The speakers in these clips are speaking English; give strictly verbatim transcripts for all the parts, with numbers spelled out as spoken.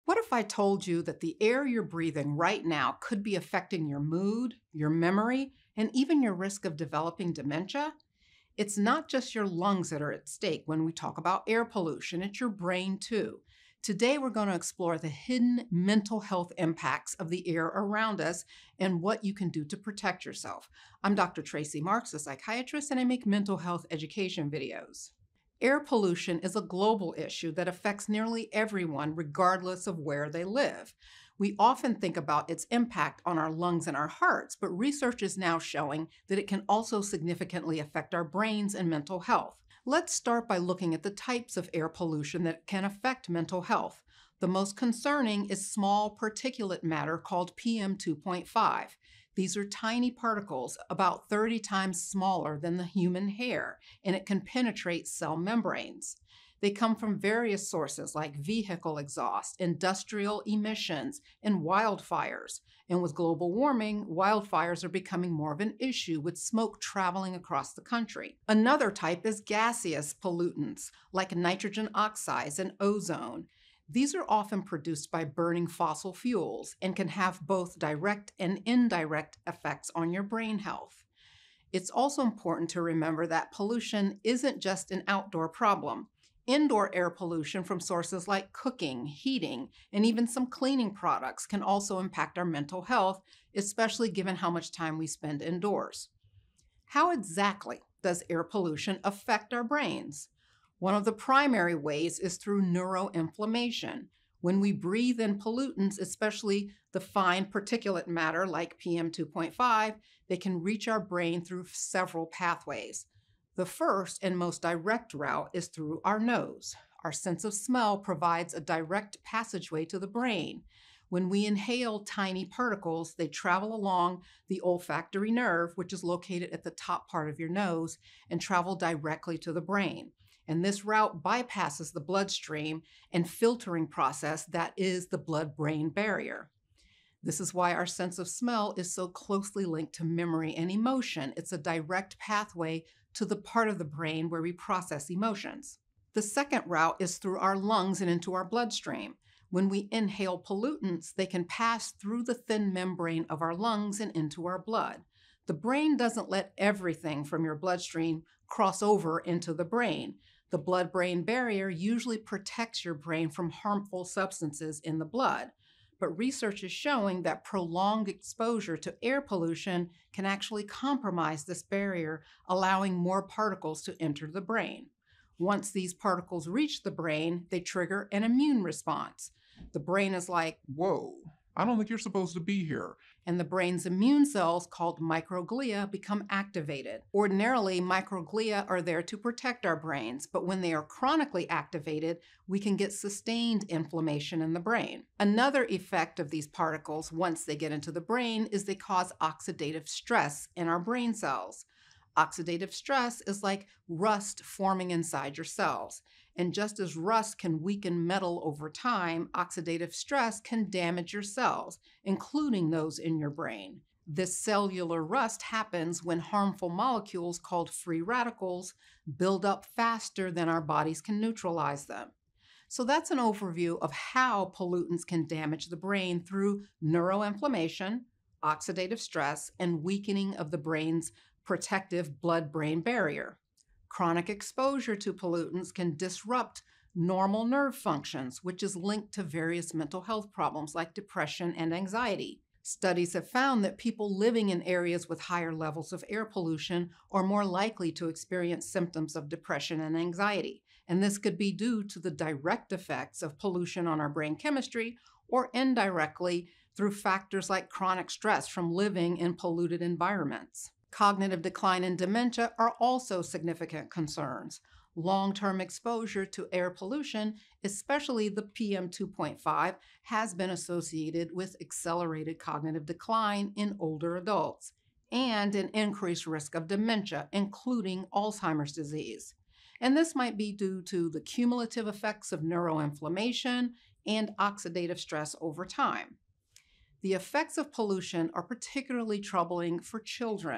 What if I told you that the air you're breathing right now could be affecting your mood, your memory, and even your risk of developing dementia? It's not just your lungs that are at stake when we talk about air pollution, it's your brain too. Today, we're going to explore the hidden mental health impacts of the air around us and what you can do to protect yourself. I'm Doctor Tracey Marks, a psychiatrist, and I make mental health education videos. Air pollution is a global issue that affects nearly everyone, regardless of where they live. We often think about its impact on our lungs and our hearts, but research is now showing that it can also significantly affect our brains and mental health. Let's start by looking at the types of air pollution that can affect mental health. The most concerning is small particulate matter called P M two point five. These are tiny particles, about thirty times smaller than the human hair, and it can penetrate cell membranes. They come from various sources like vehicle exhaust, industrial emissions, and wildfires. And with global warming, wildfires are becoming more of an issue with smoke traveling across the country. Another type is gaseous pollutants like nitrogen oxides and ozone. These are often produced by burning fossil fuels and can have both direct and indirect effects on your brain health. It's also important to remember that pollution isn't just an outdoor problem. Indoor air pollution from sources like cooking, heating, and even some cleaning products can also impact our mental health, especially given how much time we spend indoors. How exactly does air pollution affect our brains? One of the primary ways is through neuroinflammation. When we breathe in pollutants, especially the fine particulate matter like P M two point five, they can reach our brain through several pathways. The first and most direct route is through our nose. Our sense of smell provides a direct passageway to the brain. When we inhale tiny particles, they travel along the olfactory nerve, which is located at the top part of your nose, and travel directly to the brain. And this route bypasses the bloodstream and filtering process that is the blood-brain barrier. This is why our sense of smell is so closely linked to memory and emotion. It's a direct pathway to the part of the brain where we process emotions. The second route is through our lungs and into our bloodstream. When we inhale pollutants, they can pass through the thin membrane of our lungs and into our blood. The brain doesn't let everything from your bloodstream cross over into the brain. The blood-brain barrier usually protects your brain from harmful substances in the blood. But research is showing that prolonged exposure to air pollution can actually compromise this barrier, allowing more particles to enter the brain. Once these particles reach the brain, they trigger an immune response. The brain is like, "Whoa, I don't think you're supposed to be here." And the brain's immune cells, called microglia, become activated. Ordinarily, microglia are there to protect our brains, but when they are chronically activated, we can get sustained inflammation in the brain. Another effect of these particles, once they get into the brain, is they cause oxidative stress in our brain cells. Oxidative stress is like rust forming inside your cells. And just as rust can weaken metal over time, oxidative stress can damage your cells, including those in your brain. This cellular rust happens when harmful molecules called free radicals build up faster than our bodies can neutralize them. So that's an overview of how pollutants can damage the brain through neuroinflammation, oxidative stress, and weakening of the brain's protective blood-brain barrier. Chronic exposure to pollutants can disrupt normal nerve functions, which is linked to various mental health problems like depression and anxiety. Studies have found that people living in areas with higher levels of air pollution are more likely to experience symptoms of depression and anxiety. And this could be due to the direct effects of pollution on our brain chemistry, or indirectly through factors like chronic stress from living in polluted environments. Cognitive decline and dementia are also significant concerns. Long-term exposure to air pollution, especially the P M two point five, has been associated with accelerated cognitive decline in older adults and an increased risk of dementia, including Alzheimer's disease. And this might be due to the cumulative effects of neuroinflammation and oxidative stress over time. The effects of pollution are particularly troubling for children.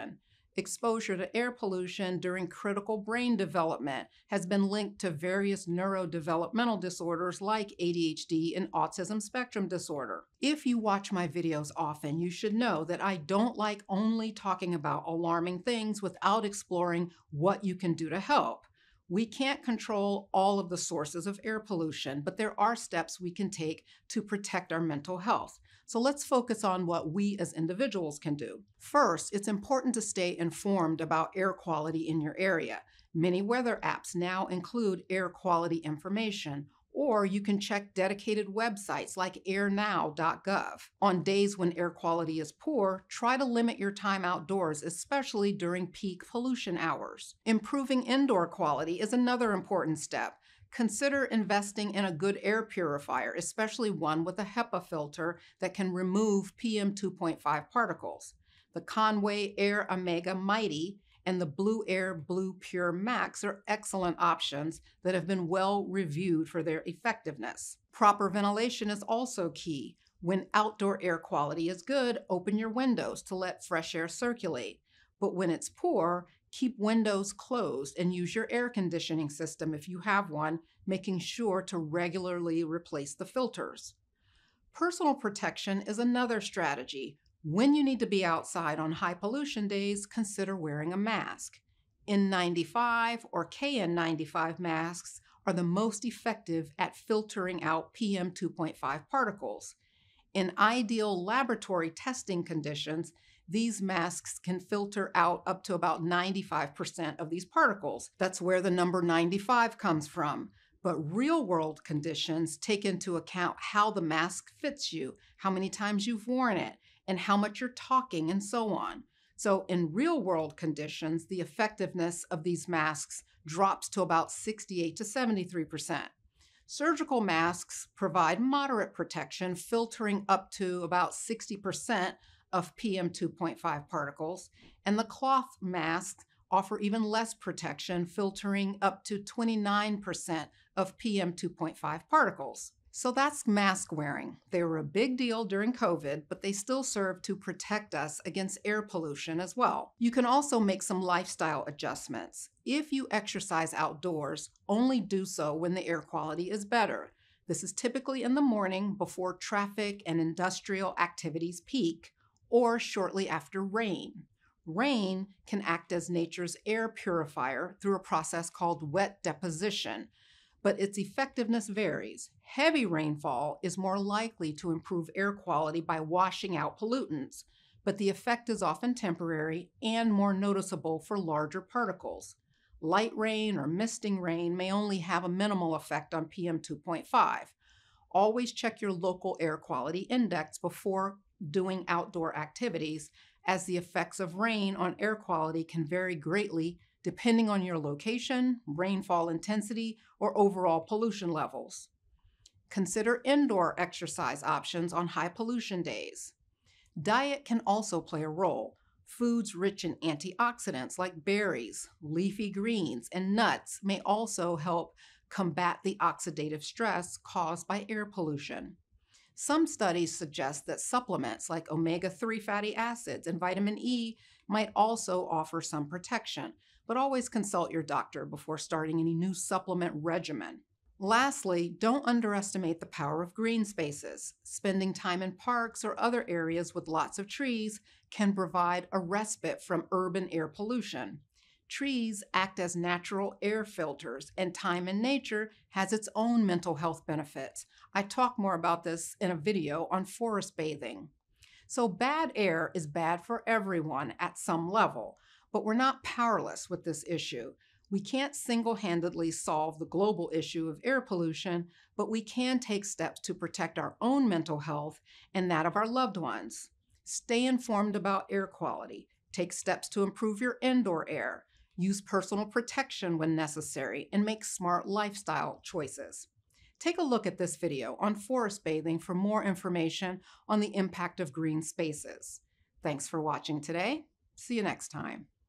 Exposure to air pollution during critical brain development has been linked to various neurodevelopmental disorders like A D H D and autism spectrum disorder. If you watch my videos often, you should know that I don't like only talking about alarming things without exploring what you can do to help. We can't control all of the sources of air pollution, but there are steps we can take to protect our mental health. So let's focus on what we as individuals can do. First, it's important to stay informed about air quality in your area. Many weather apps now include air quality information, or you can check dedicated websites like air now dot gov. On days when air quality is poor, try to limit your time outdoors, especially during peak pollution hours. Improving indoor quality is another important step. Consider investing in a good air purifier, especially one with a HEPA filter that can remove P M two point five particles. The Coway Airmega Mighty and the Blueair Blue Pure Max are excellent options that have been well reviewed for their effectiveness. Proper ventilation is also key. When outdoor air quality is good, open your windows to let fresh air circulate. But when it's poor, keep windows closed and use your air conditioning system if you have one, making sure to regularly replace the filters. Personal protection is another strategy. When you need to be outside on high pollution days, consider wearing a mask. N ninety-five or K N ninety-five masks are the most effective at filtering out P M two point five particles. In ideal laboratory testing conditions, these masks can filter out up to about ninety-five percent of these particles. That's where the number ninety-five comes from. But real-world conditions take into account how the mask fits you, how many times you've worn it, and how much you're talking, and so on. So in real-world conditions, the effectiveness of these masks drops to about sixty-eight to seventy-three percent. Surgical masks provide moderate protection, filtering up to about sixty percent of P M two point five particles, and the cloth masks offer even less protection, filtering up to twenty-nine percent of P M two point five particles. So that's mask wearing. They were a big deal during COVID, but they still serve to protect us against air pollution as well. You can also make some lifestyle adjustments. If you exercise outdoors, only do so when the air quality is better. This is typically in the morning before traffic and industrial activities peak, or shortly after rain. Rain can act as nature's air purifier through a process called wet deposition, but its effectiveness varies. Heavy rainfall is more likely to improve air quality by washing out pollutants, but the effect is often temporary and more noticeable for larger particles. Light rain or misting rain may only have a minimal effect on P M two point five. Always check your local air quality index before doing outdoor activities, as the effects of rain on air quality can vary greatly depending on your location, rainfall intensity, or overall pollution levels. Consider indoor exercise options on high pollution days. Diet can also play a role. Foods rich in antioxidants like berries, leafy greens, and nuts may also help combat the oxidative stress caused by air pollution. Some studies suggest that supplements like omega three fatty acids and vitamin E might also offer some protection, but always consult your doctor before starting any new supplement regimen. Lastly, don't underestimate the power of green spaces. Spending time in parks or other areas with lots of trees can provide a respite from urban air pollution. Trees act as natural air filters, and time in nature has its own mental health benefits. I talk more about this in a video on forest bathing. So bad air is bad for everyone at some level, but we're not powerless with this issue. We can't single-handedly solve the global issue of air pollution, but we can take steps to protect our own mental health and that of our loved ones. Stay informed about air quality. Take steps to improve your indoor air. Use personal protection when necessary, and make smart lifestyle choices. Take a look at this video on forest bathing for more information on the impact of green spaces. Thanks for watching today. See you next time.